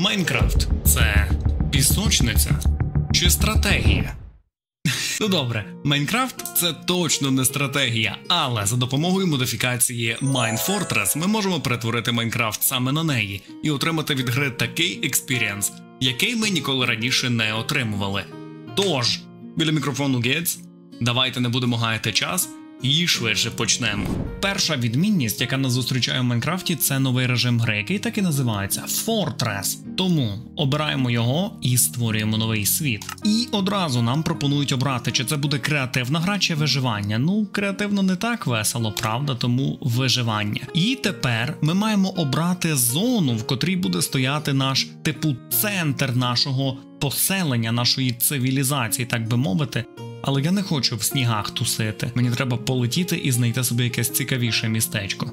Майнкрафт – це пісочниця чи стратегія? Ну добре, Майнкрафт – це точно не стратегія, але за допомогою модифікації Minefortress ми можемо перетворити Майнкрафт саме на неї і отримати від гри такий експірієнс, який ми ніколи раніше не отримували. Тож, біля мікрофону Гець, давайте не будемо гаяти час і швидше почнемо. Перша відмінність, яка нас зустрічає в Майнкрафті, це новий режим гри, який так і називається Fortress. Тому обираємо його і створюємо новий світ. І одразу нам пропонують обрати, чи це буде креативна гра, чи виживання. Ну, креативно не так весело, правда, тому виживання. І тепер ми маємо обрати зону, в котрій буде стояти наш, центр нашого поселення, нашої цивілізації, так би мовити. Але я не хочу в снігах тусити. Мені треба полетіти і знайти собі якесь цікавіше містечко.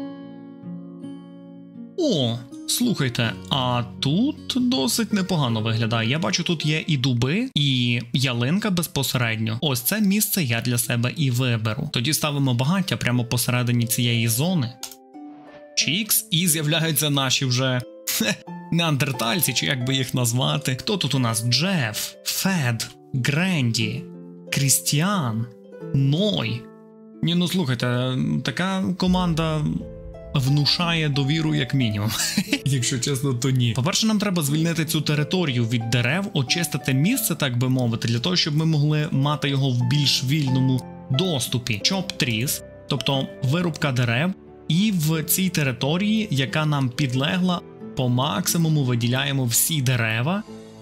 О, слухайте, а тут досить непогано виглядає. Я бачу, тут є і дуби, і ялинка безпосередньо. Ось це місце я для себе і виберу. Тоді ставимо багаття прямо посередині цієї зони. Чікс, і з'являються наші вже неандертальці, чи як би їх назвати. Хто тут у нас? Джеф, Фед, Гренді, Крістіан, Ной. Ні, ну слухайте, така команда внушає довіру як мінімум. Якщо чесно, то ні. По-перше, нам треба звільнити цю територію від дерев, очистити місце, так би мовити, для того, щоб ми могли мати його в більш вільному доступі. Chop trees, тобто вирубка дерев, і в цій території, яка нам підлегла, по максимуму виділяємо всі дерева,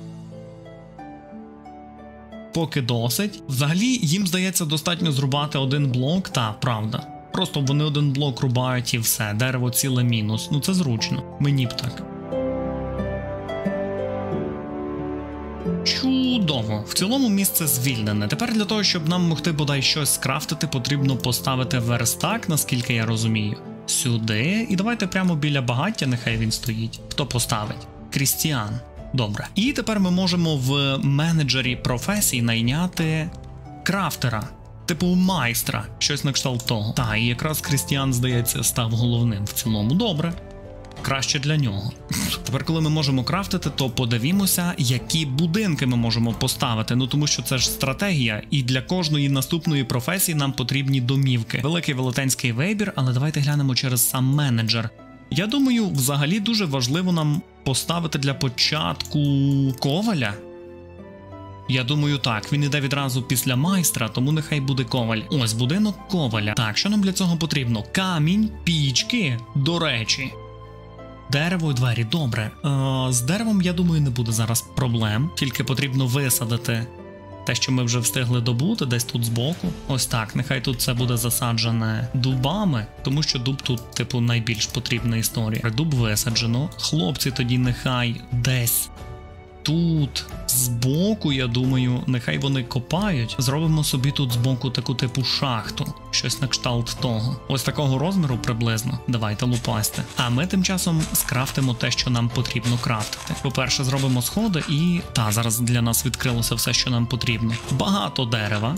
поки досить. Взагалі, їм, здається, достатньо зрубати один блок, та, правда. Просто вони один блок рубають і все, дерево ціле мінус. Ну це зручно, мені б так. Чудово. В цілому місце звільнене. Тепер для того, щоб нам могти бодай щось скрафтити, потрібно поставити верстак, наскільки я розумію. Сюди. І давайте прямо біля багаття, нехай він стоїть. Хто поставить? Крістіан. Добре. І тепер ми можемо в менеджері професій найняти крафтера. Типу майстра, щось на кшталт того. Та, і якраз Крістіан, здається, став головним в цілому. Добре. Краще для нього. Тепер, коли ми можемо крафтити, то подивімося, які будинки ми можемо поставити. Ну, тому що це ж стратегія, і для кожної наступної професії нам потрібні домівки. Великий велетенський вибір, але давайте глянемо через сам менеджер. Я думаю, взагалі дуже важливо нам поставити для початку коваля. Я думаю, так, він іде відразу після майстра, тому нехай буде коваль. Ось будинок коваля. Так, що нам для цього потрібно? Камінь, пічки, до речі. Дерево і двері, добре. З деревом, я думаю, не буде зараз проблем. Тільки потрібно висадити те, що ми вже встигли добути, десь тут збоку. Ось так, нехай тут це буде засаджене дубами, тому що дуб тут, найбільш потрібна історія. Дуб висаджено. Хлопці тоді нехай десь тут, збоку, я думаю, нехай вони копають. Зробимо собі тут збоку таку шахту. Щось на кшталт того. Ось такого розміру приблизно. Давайте лупасти. А ми тим часом скрафтимо те, що нам потрібно крафтити. По-перше, зробимо сходи і... зараз для нас відкрилося все, що нам потрібно. Багато дерева.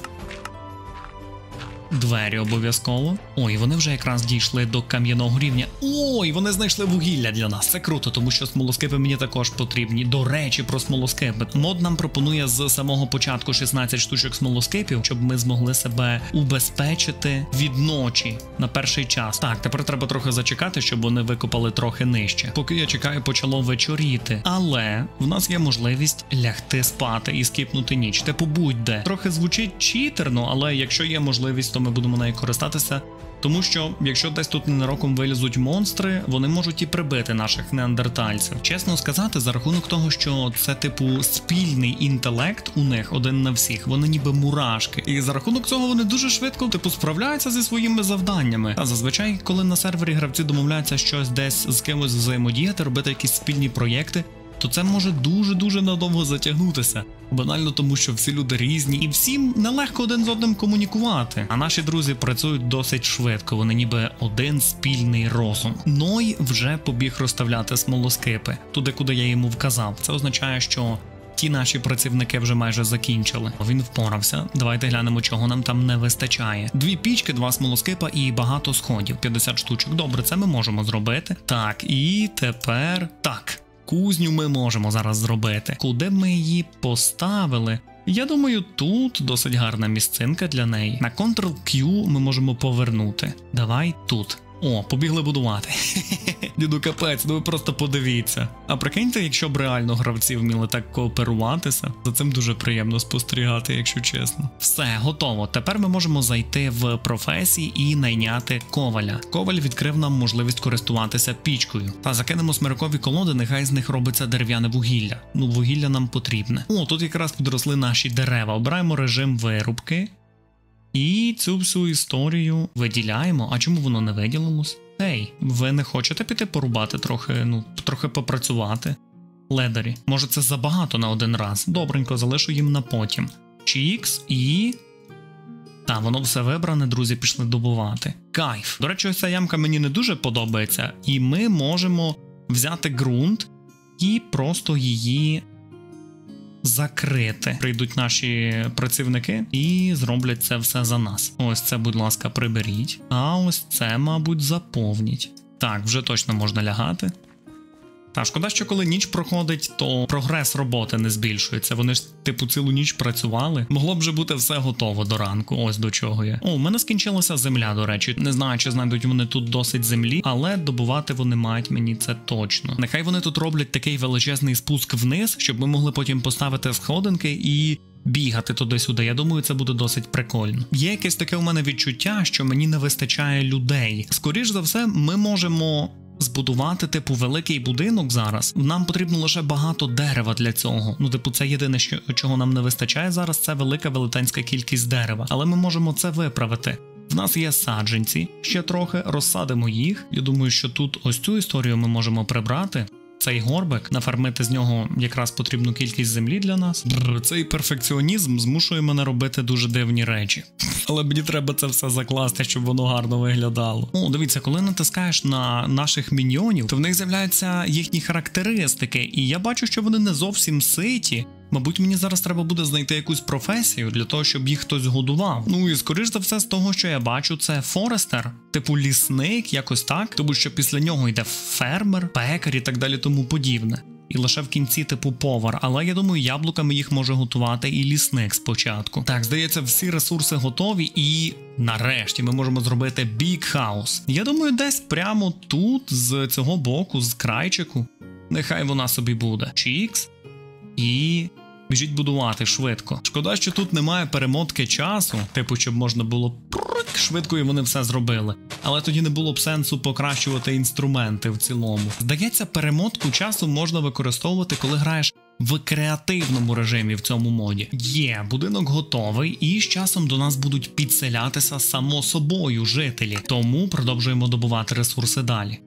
Двері обов'язково. Ой, вони вже якраз дійшли до кам'яного рівня. Ой, вони знайшли вугілля для нас. Це круто, тому що смолоскипи мені також потрібні. До речі, про смолоскипи. Мод нам пропонує з самого початку 16 штучок смолоскипів, щоб ми змогли себе убезпечити від ночі на перший час. Так, тепер треба трохи зачекати, щоб вони викопали трохи нижче. Поки я чекаю, почало вечоріти. Але в нас є можливість лягти спати і скіпнути ніч. Будь-де. Трохи звучить читерно, але якщо є можливість, то ми будемо нею користатися, тому що, якщо десь тут ненароком вилізуть монстри, вони можуть і прибити наших неандертальців. Чесно сказати, за рахунок того, що це спільний інтелект у них один на всіх, вони ніби мурашки. І за рахунок цього вони дуже швидко, справляються зі своїми завданнями. А зазвичай, коли на сервері гравці домовляються щось десь з кимось взаємодіяти, робити якісь спільні проєкти, то це може дуже-дуже надовго затягнутися. Банально тому, що всі люди різні і всім нелегко один з одним комунікувати. А наші друзі працюють досить швидко, вони ніби один спільний розум. Ной вже побіг розставляти смолоскипи, туди, куди я йому вказав. Це означає, що ті наші працівники вже майже закінчили. Він впорався. Давайте глянемо, чого нам там не вистачає. 2 пічки, 2 смолоскипа і багато сходів. 50 штучок. Добре, це ми можемо зробити. Так, і тепер... Так. кузню ми можемо зараз зробити. Куди б ми її поставили? Я думаю, тут досить гарна місцинка для неї. На Ctrl-Q ми можемо повернути. Давай тут. О, побігли будувати. Діду, капець, ну ви просто подивіться. А прикиньте, якщо б реально гравці вміли так кооперуватися, за цим дуже приємно спостерігати, якщо чесно. Все, готово. Тепер ми можемо зайти в професії і найняти коваля. Коваль відкрив нам можливість користуватися пічкою. Та закинемо смиркові колоди, нехай з них робиться дерев'яне вугілля. Ну, вугілля нам потрібне. О, тут якраз підросли наші дерева. Обираємо режим вирубки. І цю всю історію виділяємо. А чому воно не виділилось? Ей, ви не хочете піти порубати трохи попрацювати? Ледарі. Може це забагато на один раз? Добренько, залишу їм на потім. Чікс і... Та, воно все вибране, друзі, пішли добувати. Кайф. До речі, ось ця ямка мені не дуже подобається. І ми можемо взяти ґрунт і просто її... закрити. Прийдуть наші працівники і зроблять це все за нас. Ось це, будь ласка, приберіть. А ось це, мабуть, заповніть. Так, вже точно можна лягати. Та, шкода, що коли ніч проходить, то прогрес роботи не збільшується. Вони ж, типу, цілу ніч працювали. Могло б вже бути все готово до ранку. Ось до чого я. О, у мене скінчилася земля, до речі. Не знаю, чи знайдуть вони тут досить землі, але добувати вони мають мені це точно. Нехай вони тут роблять такий величезний спуск вниз, щоб ми могли потім поставити сходинки і... бігати туди-сюди. Я думаю, це буде досить прикольно. Є якесь таке у мене відчуття, що мені не вистачає людей. Скоріш за все, ми можемо... збудувати, типу, великий будинок зараз. Нам потрібно лише багато дерева для цього. Ну, типу, це єдине, чого нам не вистачає зараз, це велика велетенська кількість дерева. Але ми можемо це виправити. В нас є саджанці, ще трохи, розсадимо їх. Я думаю, що тут ось цю історію ми можемо прибрати. Цей горбик, нафармити з нього якраз потрібну кількість землі для нас. Цей перфекціонізм змушує мене робити дуже дивні речі. Але мені треба це все закласти, щоб воно гарно виглядало. О, дивіться, коли натискаєш на наших міньйонів, то в них з'являються їхні характеристики, і я бачу, що вони не зовсім ситі. Мабуть, мені зараз треба буде знайти якусь професію для того, щоб їх хтось годував. Ну і скоріш за все з того, що я бачу, це форестер, типу лісник, якось так, тому що після нього йде фермер, пекар і так далі тому подібне. І лише в кінці типу повар, але я думаю, яблуками їх може готувати і лісник спочатку. Так, здається, всі ресурси готові і нарешті ми можемо зробити Big House. Я думаю, десь прямо тут, з цього боку, з крайчику, нехай вона собі буде. Чікс. І біжіть будувати швидко. Шкода, що тут немає перемотки часу, типу, щоб можна було швидко і вони все зробили. Але тоді не було б сенсу покращувати інструменти в цілому. Здається, перемотку часу можна використовувати, коли граєш в креативному режимі в цьому моді. Є, будинок готовий, і з часом до нас будуть підселятися само собою жителі. Тому продовжуємо добувати ресурси далі.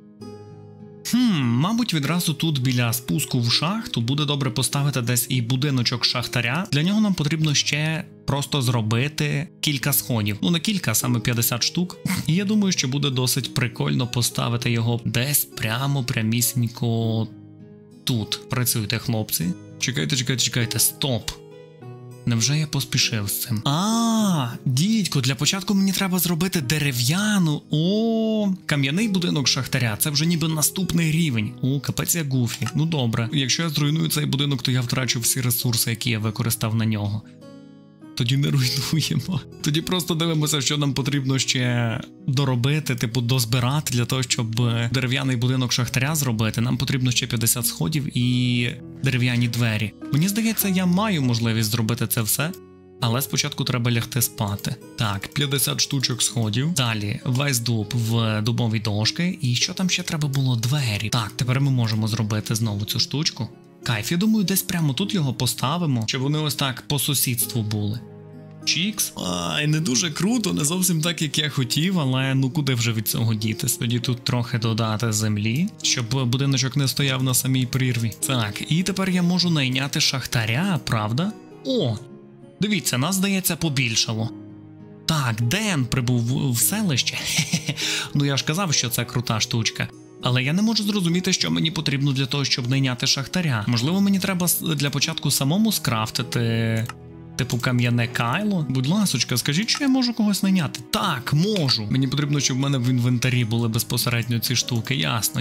Мабуть, відразу тут біля спуску в шахту буде добре поставити десь і будиночок шахтаря. Для нього нам потрібно ще просто зробити кілька сходів. Ну не кілька, а саме 50 штук. І я думаю, що буде досить прикольно поставити його десь прямісінько тут. Працюйте, хлопці. Чекайте, стоп. Невже я поспішив з цим? Дідько, для початку мені треба зробити дерев'яну. Кам'яний будинок шахтаря. Це вже ніби наступний рівень. Капець я гуфі. Ну добре. Якщо я зруйную цей будинок, то я втрачу всі ресурси, які я використав на нього. Тоді не руйнуємо. Тоді просто дивимося, що нам потрібно ще доробити, типу дозбирати для того, щоб дерев'яний будинок шахтаря зробити. Нам потрібно ще 50 сходів і дерев'яні двері. Мені здається, я маю можливість зробити це все, але спочатку треба лягти спати. Так, 50 штучок сходів. Далі весь дуб в дубові дошки. І що там ще треба було? Двері. Так, тепер ми можемо зробити знову цю штучку. Кайф, я думаю, десь прямо тут його поставимо, щоб вони ось так по сусідству були. Чікс. Не дуже круто, не зовсім так, як я хотів, але ну куди вже від цього дітись? Тоді тут трохи додати землі, щоб будиночок не стояв на самій прірві. Так, і тепер я можу найняти шахтаря, правда? Дивіться, нас, здається, побільшало. Так, Ден прибув в селище. Ну я ж казав, що це крута штучка. Але я не можу зрозуміти, що мені потрібно для того, щоб найняти шахтаря. Можливо, мені треба для початку самому скрафтити Типу кам'яне кайло? Будь ласочка, скажіть, що я можу когось найняти. Так, можу. Мені потрібно, щоб в мене в інвентарі були безпосередньо ці штуки.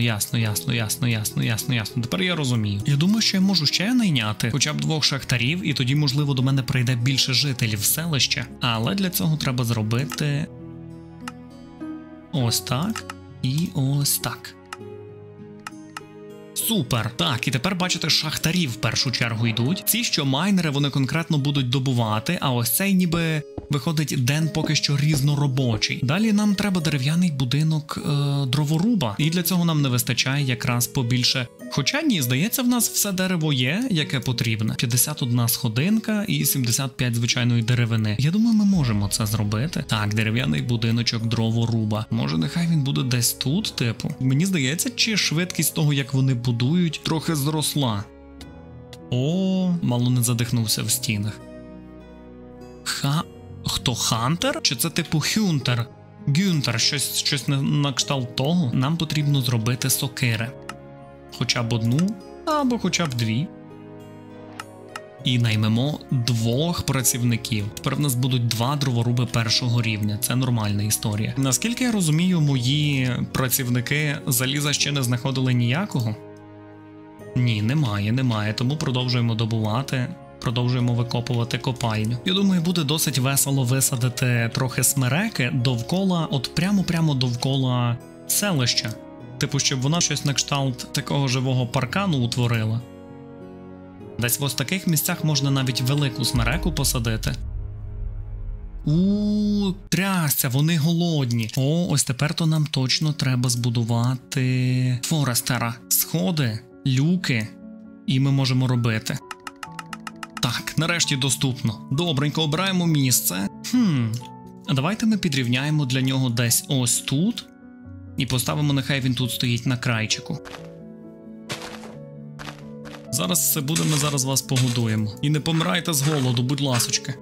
Ясно. Тепер я розумію. Я думаю, що я можу ще найняти хоча б 2 шахтарів, і тоді, можливо, до мене прийде більше жителів в селище. Але для цього треба зробити ось так і ось так. Супер! Так, і тепер, бачите, шахтарі в першу чергу йдуть. Ці, що майнери, вони конкретно будуть добувати, а ось цей ніби виходить ден поки що різноробочий. Далі нам треба дерев'яний будинок дроворуба, і для цього нам не вистачає якраз побільше. Хоча ні, здається, в нас все дерево є, яке потрібне. 51 сходинка і 75 звичайної деревини. Я думаю, ми можемо це зробити. Так, дерев'яний будиночок дроворуба. Може, нехай він буде десь тут, типу? Мені здається, чи швидкість того, як вони будують, трохи зросла. О, мало не задихнувся в стінах. Хто, Хантер? Чи це типу Хюнтер? Гюнтер, щось на кшталт того? Нам потрібно зробити сокири. Хоча б 1, або хоча б 2. І наймемо 2 працівників. Тепер в нас будуть 2 дроворуби першого рівня. Це нормальна історія. Наскільки я розумію, мої працівники заліза ще не знаходили ніякого? Ні, немає. Тому продовжуємо добувати. Продовжуємо викопувати копальню. Я думаю, буде досить весело висадити трохи смереки довкола, от прямо довкола селища. Типу, щоб вона щось на кшталт такого живого паркану утворила. Десь в ось таких місцях можна навіть велику смереку посадити. Трясця, вони голодні. О, ось тепер то нам точно треба збудувати Форестера. Сходи, люки, і ми можемо робити. Так, нарешті доступно. Добренько, обираємо місце. А давайте ми підрівняємо для нього десь ось тут. І поставимо, нехай він тут стоїть на крайчику. Зараз все буде, ми зараз вас погодуємо. І не помирайте з голоду, будь ласочки.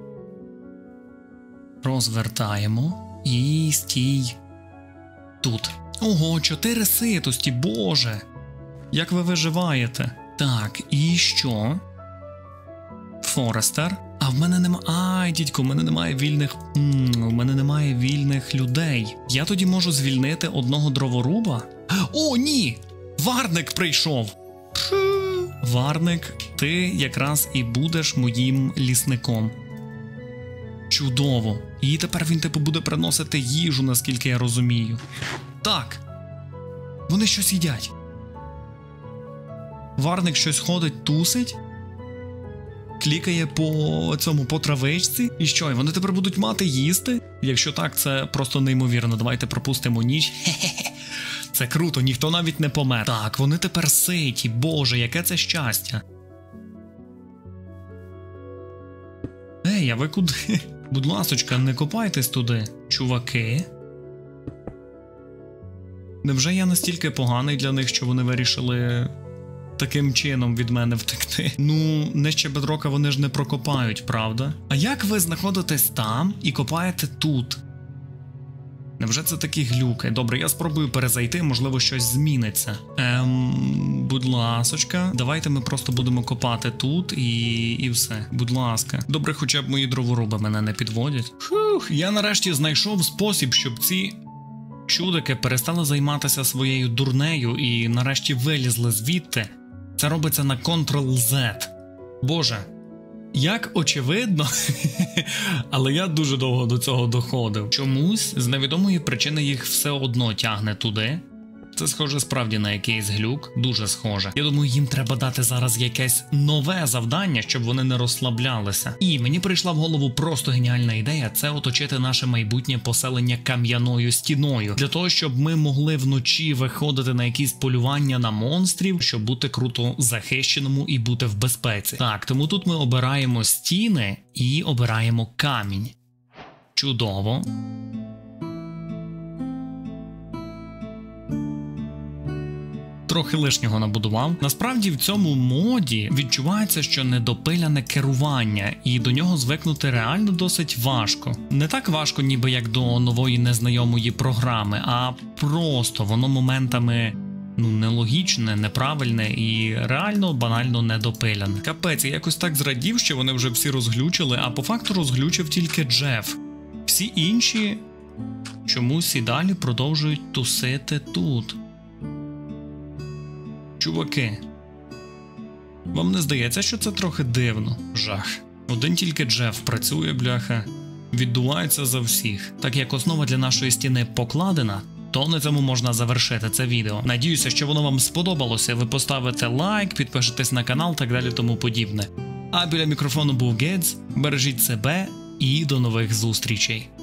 Розвертаємо. І стій. Тут. Ого, 4 ситості, боже! Як ви виживаєте? Так, і що? Форестер. А в мене немає... Ай, дідько, в мене немає вільних... В мене немає вільних людей. Я тоді можу звільнити 1 дроворуба? О, ні! Варник прийшов! Варник, ти якраз і будеш моїм лісником. Чудово. І тепер він типу буде приносити їжу, наскільки я розумію. Так. Вони щось їдять. Варник щось ходить, тусить. Клікає по травичці. І що, і вони тепер будуть мати їсти? Якщо так, це просто неймовірно. Давайте пропустимо ніч. Хе-хе-хе. Це круто, ніхто навіть не помер. Так, вони тепер ситі. Боже, яке це щастя. Ей, а ви куди? Будь ласочка, не копайтесь туди. Чуваки. Невже я настільки поганий для них, що вони вирішили таким чином від мене втекти? Ну, нижче бедрока вони ж не прокопають, правда? А як ви знаходитесь там і копаєте тут? Невже це такі глюки? Добре, я спробую перезайти, можливо, щось зміниться. Будь ласочка, давайте ми просто будемо копати тут і все. Будь ласка. Добре, хоча б мої дроворуби мене не підводять. Я нарешті знайшов спосіб, щоб ці чудики перестали займатися своєю дурнею і нарешті вилізли звідти. Це робиться на Ctrl-Z. Боже. Як очевидно, але я дуже довго до цього доходив. Чомусь, з невідомої причини, їх все одно тягне туди. Це схоже справді на якийсь глюк, дуже схоже. Я думаю, їм треба дати зараз якесь нове завдання, щоб вони не розслаблялися. І мені прийшла в голову просто геніальна ідея – це оточити наше майбутнє поселення кам'яною стіною. Для того, щоб ми могли вночі виходити на якісь полювання на монстрів, щоб бути круто захищеному і бути в безпеці. Так, тому тут ми обираємо стіни і обираємо камінь. Чудово. Трохи лишнього набудував. Насправді в цьому моді відчувається, що недопиляне керування, і до нього звикнути реально досить важко. Не так важко, ніби як до нової незнайомої програми, а просто воно моментами нелогічне, неправильне і реально банально недопиляне. Капець, я якось так зрадів, що вони вже всі розглючили, а по факту розглючив тільки Джеф. Всі інші чомусь і далі продовжують тусити тут. Чуваки, вам не здається, що це трохи дивно? Жах. Один тільки Джеф працює, бляха, віддувається за всіх. Так як основа для нашої стіни покладена, то на цьому можна завершити це відео. Надіюся, що воно вам сподобалося, ви поставите лайк, підпишитесь на канал, так далі тому подібне. А біля мікрофону був Гедз, бережіть себе і до нових зустрічей.